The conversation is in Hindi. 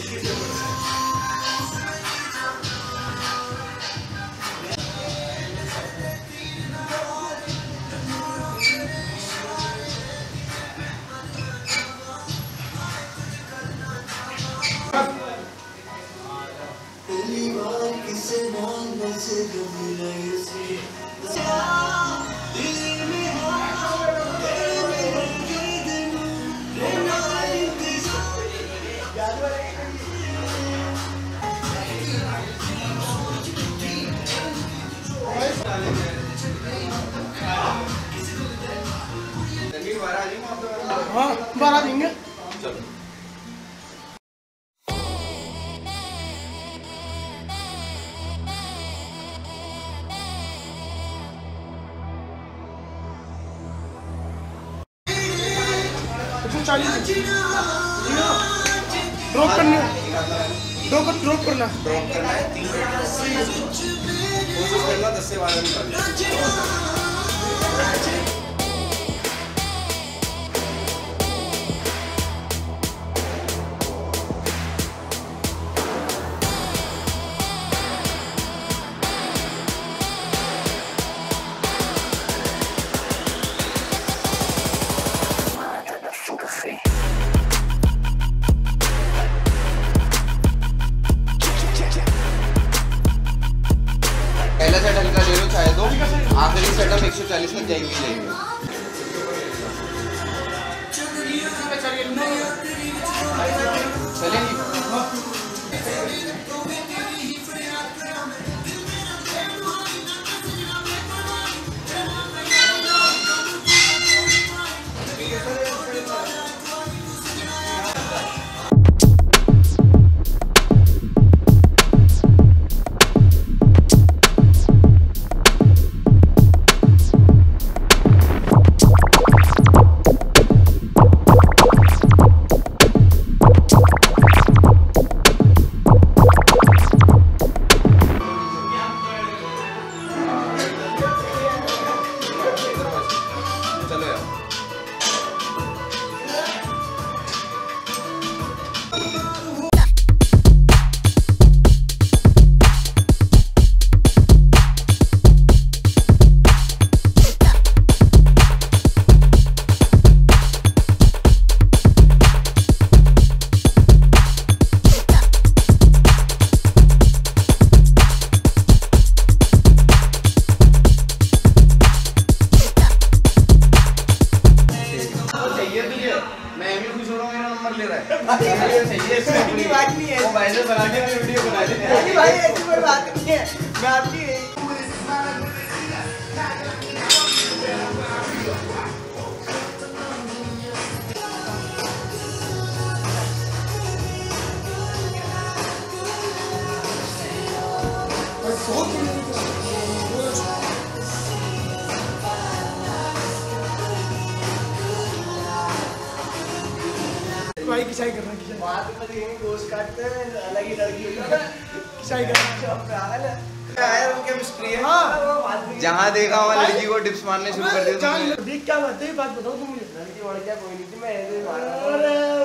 हाँ बारह देंगे। चलो ड्रॉप करना, ड्रॉप करना है 3 कोशिश करना 10 से 12 निकाल। पहला सेट हल्का ले लो चाहे दो, आखिरी सेट हम 140 तक जाएंगे लेंगे। चलेंगे भाई किसाई करना, बात में ये गोश्त काटते हैं अलग ही लड़की होती है किसाई करना केमिस्ट्री है। हाँ जहाँ देखा वहाँ लड़की को टिप्स मारने शुरू कर दिया। देख क्या बात है, बात बताओ तुम मुझे। लड़की वड़ क्या कोई नहीं थी, मैं ऐसे ही मारा। अरे